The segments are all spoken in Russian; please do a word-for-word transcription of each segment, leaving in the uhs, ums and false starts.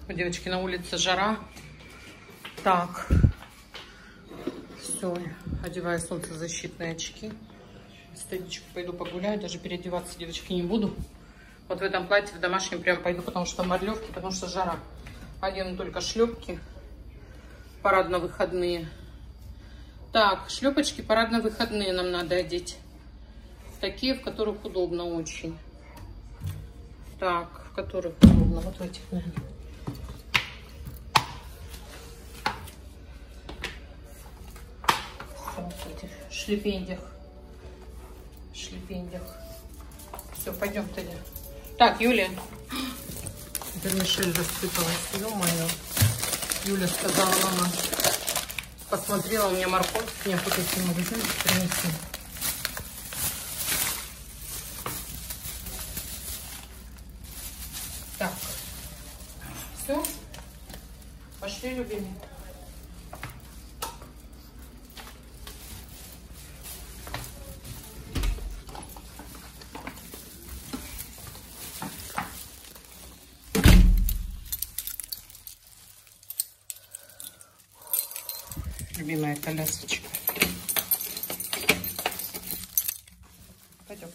Девочки, на улице жара. Так. Все. Одеваю солнцезащитные очки. Стыдичку пойду погуляю. Даже переодеваться, девочки, не буду. Вот в этом платье, в домашнем прям пойду, потому что морлевки, потому что жара. Одену только шлепки. Парадно-выходные. Так, шлепочки парадно-выходные нам надо одеть. Такие, в которых удобно очень. Так, в которых удобно. Вот в этих, наверное. Вот в этих шлепендях. Шлепендях. Все, пойдем тогда. Так, Юля. Вермишель рассыпалась. Ё-моё. Юля сказала, мама. Посмотрела, у меня морковь. Мне хоть эти магазины принеси. Так. Все. Пошли, любимые. Любимая колясочка. Пойдем.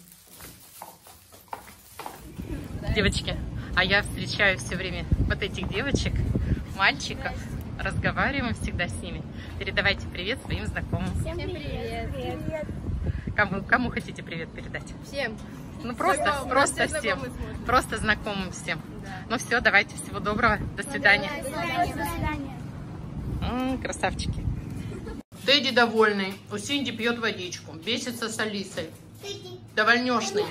Девочки, а я встречаю все время вот этих девочек, мальчиков, разговариваем всегда с ними. Передавайте привет своим знакомым. Всем привет. Привет. Кому, кому хотите привет передать? Всем. Ну просто, Знакомым, просто всем. всем. Просто знакомым всем. Да. Ну все, давайте, всего доброго. До свидания. До свидания. До свидания. М-м, красавчики. Тедди довольный. У Синди пьет водичку. Бесится с Алисой. Довольнешный.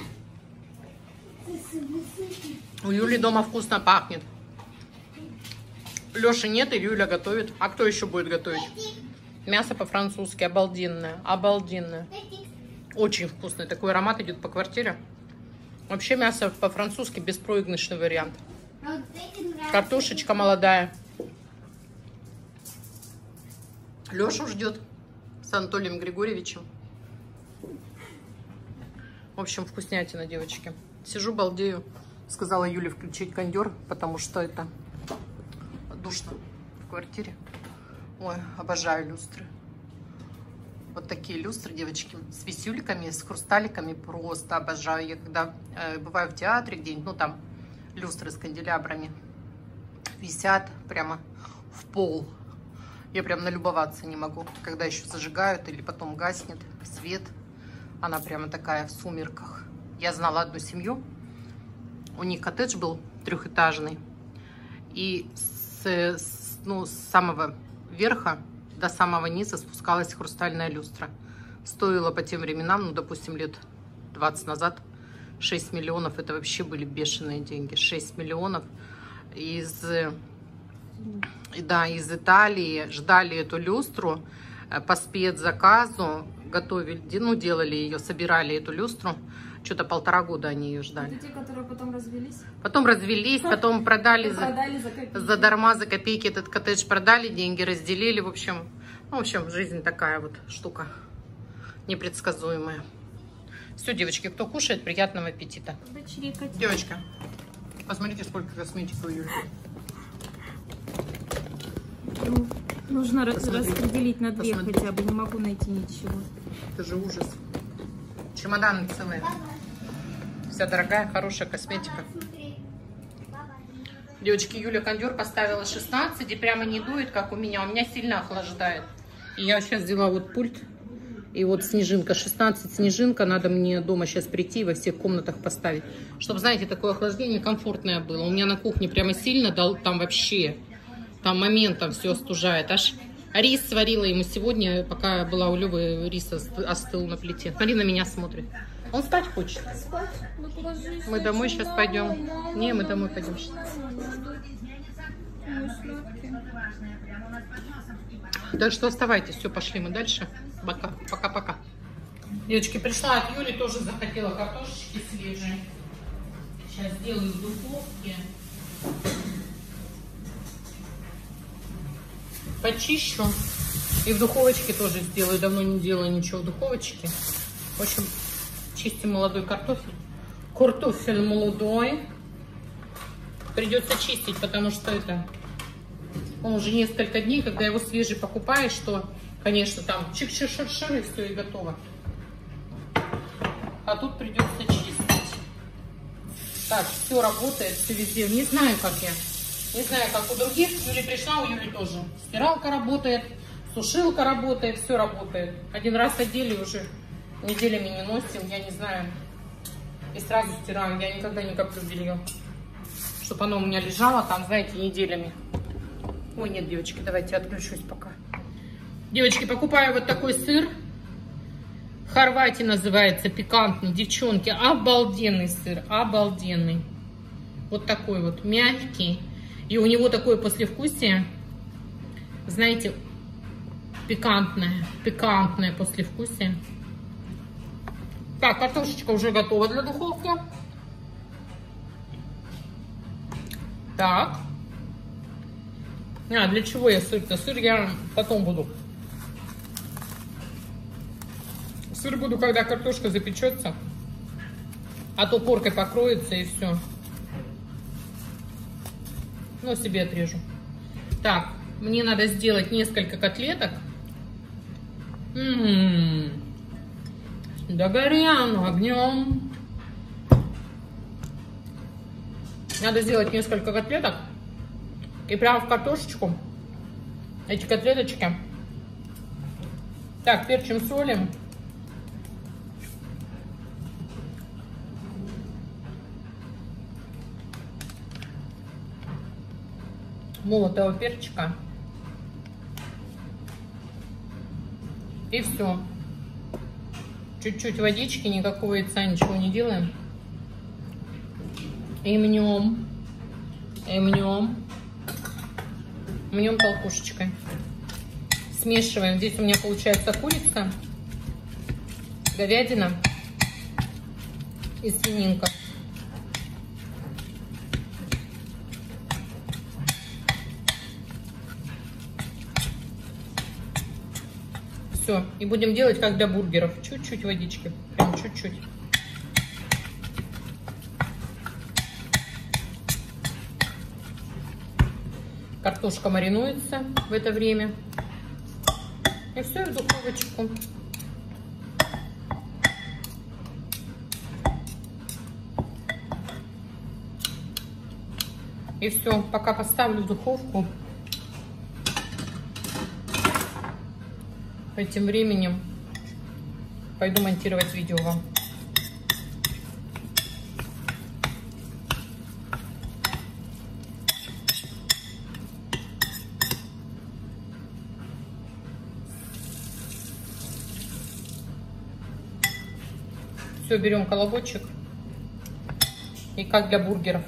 У Юли дома вкусно пахнет. Леши нет, и Юля готовит. А кто еще будет готовить? Мясо по-французски. Обалденное. Обалденное. Очень вкусный. Такой аромат идет по квартире. Вообще мясо по-французски беспроигрышный вариант. Картошечка молодая. Лешу ждет с Анатолием Григорьевичем. В общем, вкуснятина, девочки. Сижу, балдею. Сказала Юле включить кондер, потому что это душно в квартире. Ой, обожаю люстры. Вот такие люстры, девочки, с висюльками, с хрусталиками. Просто обожаю. Я когда э, бываю в театре где-нибудь, ну там люстры с канделябрами висят прямо в пол. Я прям налюбоваться не могу, когда еще зажигают или потом гаснет свет. Она прямо такая в сумерках. Я знала одну семью. У них коттедж был трехэтажный. И с, с, ну, с самого верха до самого низа спускалась хрустальная люстра. Стоила по тем временам, ну, допустим, лет двадцать назад, шесть миллионов. Это вообще были бешеные деньги. шесть миллионов. Из... Да, из Италии ждали эту люстру по спецзаказу, готовили, ну, делали ее, собирали эту люстру. Что-то полтора года они ее ждали. Это те, которые потом развелись? Потом развелись, потом продали, продали за, за, копейки. за дарма, за копейки этот коттедж продали, деньги разделили. В общем, ну, в общем, жизнь такая вот штука непредсказуемая. Все, девочки, кто кушает, приятного аппетита. Девочка, посмотрите, сколько косметики у Юли. Ну, нужно Посмотри. распределить на две. Посмотри. Хотя бы, не могу найти ничего. Это же ужас. Чемоданы целые. Вся дорогая, хорошая косметика. Девочки, Юля кондер поставила шестнадцать и прямо не дует, как у меня. У меня сильно охлаждает. И я сейчас взяла вот пульт. И вот снежинка, шестнадцать снежинка. Надо мне дома сейчас прийти и во всех комнатах поставить. Чтобы, знаете, такое охлаждение комфортное было. У меня на кухне прямо сильно дал, там вообще... Там моментом все остужает. Аж рис сварила ему сегодня, пока была у Лёвы, рис остыл на плите. Смотри, на меня смотрит. Он спать хочет. Спать? Ну, положись, Мы домой сейчас мама, пойдем. мама, Не, мы домой пойдем. Так что оставайтесь. Все, пошли мы дальше. Пока. Пока-пока. Девочки, пришла от Юли, тоже захотела картошечки свежие. Сейчас сделаю в духовке. Почищу. И в духовочке тоже сделаю. Давно не делала ничего в духовочке. В общем, чистим молодой картофель. Картофель молодой. Придется чистить, потому что это... Он уже несколько дней, когда его свежий покупаешь, что, конечно, там чик-чик-шир-шир и все, и готово. А тут придется чистить. Так, все работает, все везде. Не знаю, как я. Не знаю, как у других. Юля пришла, у Юли тоже. Стиралка работает, сушилка работает, все работает. Один раз одели, уже неделями не носим, я не знаю. И сразу стираю. Я никогда не коплю белье. Чтобы оно у меня лежало там, знаете, неделями. Ой, нет, девочки, давайте отключусь пока. Девочки, покупаю вот такой сыр. Хорватия называется, пикантный. Девчонки, обалденный сыр, обалденный. Вот такой вот, мягкий. И у него такое послевкусие, знаете, пикантное, пикантное послевкусие. Так, картошечка уже готова для духовки. Так. А, для чего я сыр-то? Сыр я потом буду. Сыр буду, когда картошка запечется. А то поркой покроется и все. Ну, себе отрежу. Так, мне надо сделать несколько котлеток. М-м-м. Догоряну огнем. Надо сделать несколько котлеток. И прямо в картошечку эти котлеточки. Так, перчим, солим. Молотого перчика. И все. Чуть-чуть водички, никакого яйца, ничего не делаем. И мнем. И мнем. Мнем толкушечкой. Смешиваем. Здесь у меня получается курица, говядина и свининка. Все. И будем делать как для бургеров. Чуть-чуть водички. Прям чуть-чуть. Картошка маринуется в это время. И все, в духовочку. И все. Пока поставлю в духовку. Этим временем пойду монтировать видео вам. Все, берем колобочек. И как для бургеров.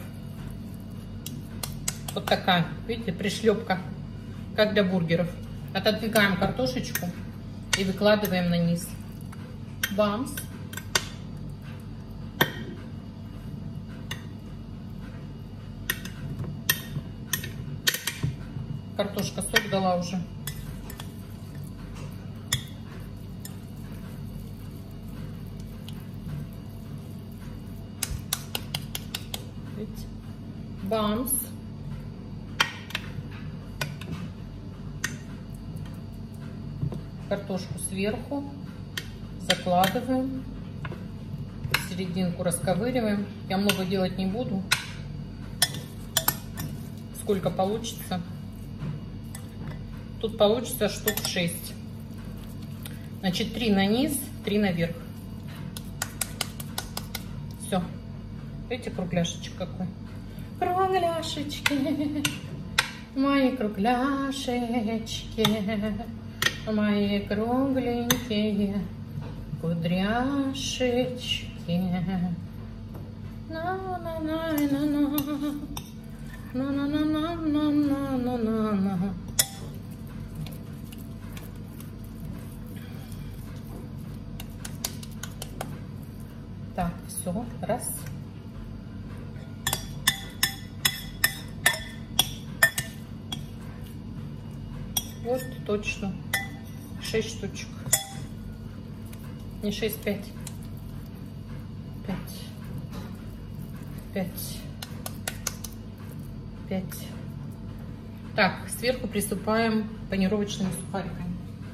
Вот такая, видите, пришлепка. Как для бургеров. Отодвигаем картошечку и выкладываем на низ. Бамс. Картошка сок дала уже. Видите? Бамс. Картошку сверху закладываем, серединку расковыриваем. Я много делать не буду, сколько получится. Тут получится штук шесть. Значит, три на низ, три наверх. Все. Видите, кругляшечек какой? Кругляшечки, мои кругляшечки. Мои кругленькие кудряшечки. На-на-на-на-на. На-на-на-на-на-на-на-на. Так, все, раз. Вот точно. шесть штучек. Не шесть, пять. пять. пять. пять. Так, сверху приступаем панировочными сухариками.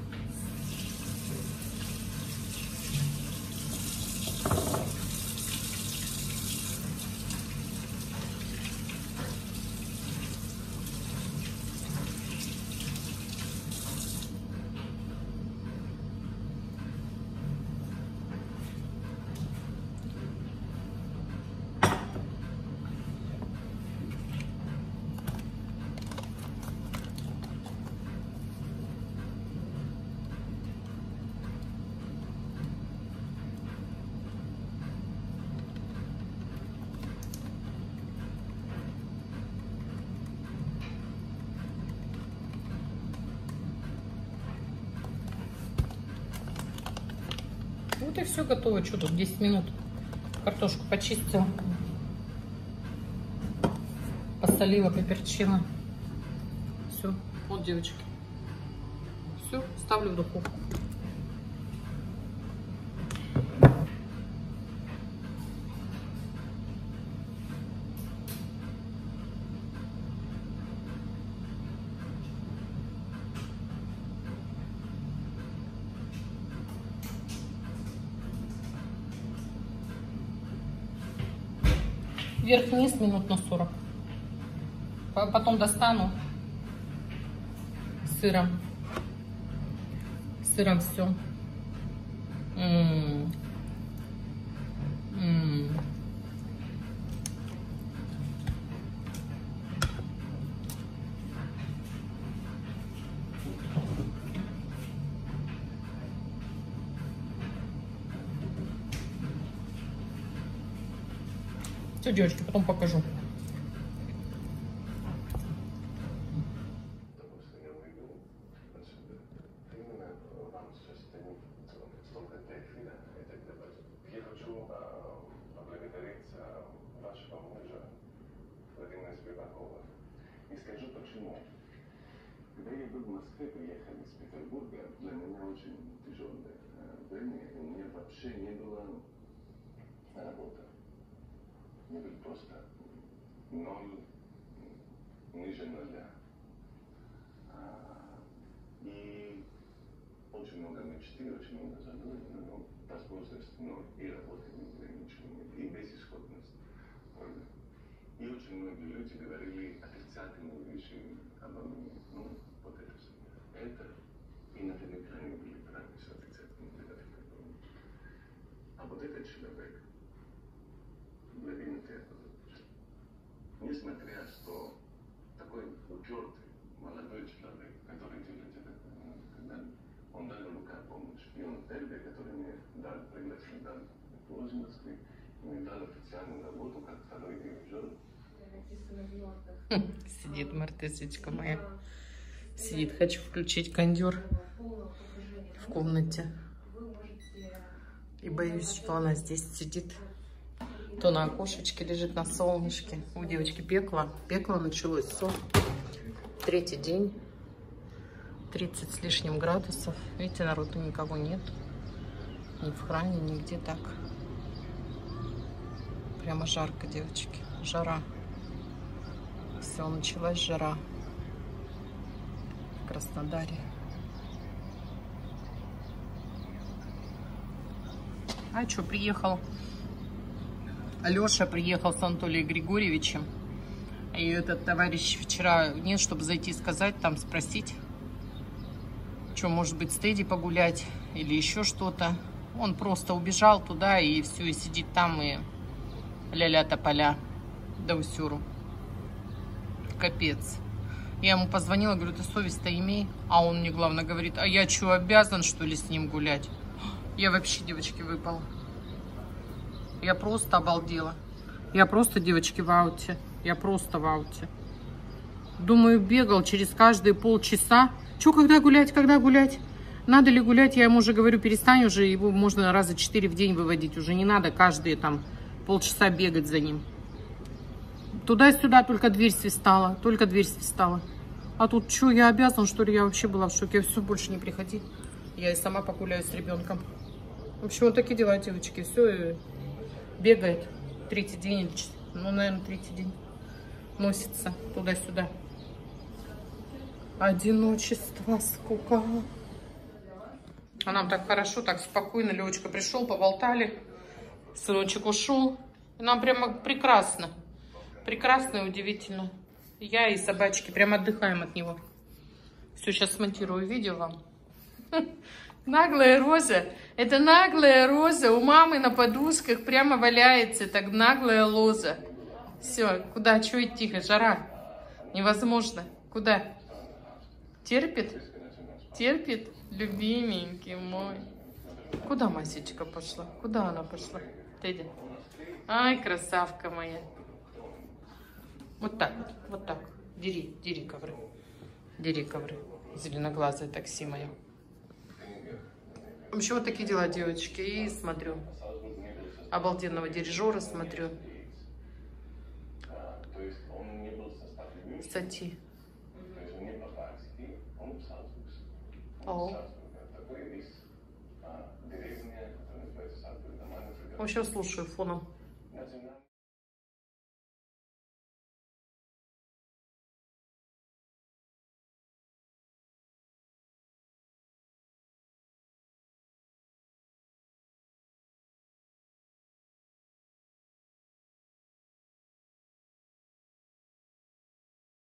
Вот и все готово. Что тут, десять минут. Картошку почистила, посолила, поперчила. Все, вот, девочки. Все, ставлю в духовку. Вверх-вниз минут на сорок. Потом достану сыром. Сыром все. М-м-м. М-м. Все, девочки, потом покажу. И скажу почему. Когда я был в Москве, приехал из Петербурга, для меня очень тяжелое время, и у меня вообще не было работы. Не было просто ноль, ниже нуля. И очень много мечты, очень много забот, но возможность ноль, и работы не было, ничего нет, и безысходность. И очень многие люди говорили отрицательные вещи обо мне. Ну, вот это все. Это и наверняка они были правы, что отрицательные вещи. А вот этот человек, для меня это, несмотря что такой упертый молодой человек, который делает это, когда он дал рука помощь, и он Эльбе, который мне дал, пригласил, дал в Москве, мне дал официальную работу, как второй дирижер. Сидит мартышечка моя. Сидит. Хочу включить кондер в комнате. И боюсь, что она здесь сидит. То на окошечке лежит, на солнышке. У девочки пекло. Пекло началось. Все. Третий день. тридцать с лишним градусов. Видите, народу никого нет. Ни в храме, нигде так. Прямо жарко, девочки. Жара. Все, началась жара в Краснодаре. А что, приехал Алеша, приехал с Анатолием Григорьевичем. И этот товарищ вчера нет, чтобы зайти сказать, там спросить, что, может быть, с Тедди погулять или еще что-то. Он просто убежал туда и все, и сидит там, и ля-ля тополя до усюру. Капец. Я ему позвонила, говорю, ты совесть-то имей. А он мне, главное, говорит, а я что, обязан, что ли, с ним гулять? Я вообще, девочки, выпала. Я просто обалдела. Я просто, девочки, в ауте. Я просто в ауте. Думаю, бегал через каждые полчаса. Че, когда гулять, когда гулять? Надо ли гулять? Я ему уже говорю, перестань уже, его можно раза четыре в день выводить. Уже не надо каждые там полчаса бегать за ним. Туда-сюда только дверь свистала, только дверь свистала. А тут что, я обязан, что ли? Я вообще была в шоке. Все, больше не приходи. Я и сама погуляю с ребенком. В общем, вот такие дела, девочки. Все, бегает. Третий день, ну, наверное, третий день. носится туда-сюда. Одиночество, скука. А нам так хорошо, так спокойно. Левочка пришел, поболтали. Сыночек ушел. И нам прямо прекрасно. Прекрасно и удивительно. Я и собачки прям отдыхаем от него. Все, сейчас смонтирую видео вам. Наглая Роза. Это наглая Роза. У мамы на подушках прямо валяется. Так наглая Лоза. Все, куда? Чего идти? Жара. Невозможно. Куда? Терпит? Терпит? Любименький мой. Куда Масечка пошла? Куда она пошла? Тедди. Ай, красавка моя. Вот так вот. Вот так. Дери, дери ковры. Дери ковры. Зеленоглазое такси мое. В общем, вот такие дела, девочки. И смотрю. Обалденного дирижера смотрю. Кстати. О. В общем, слушаю фоном.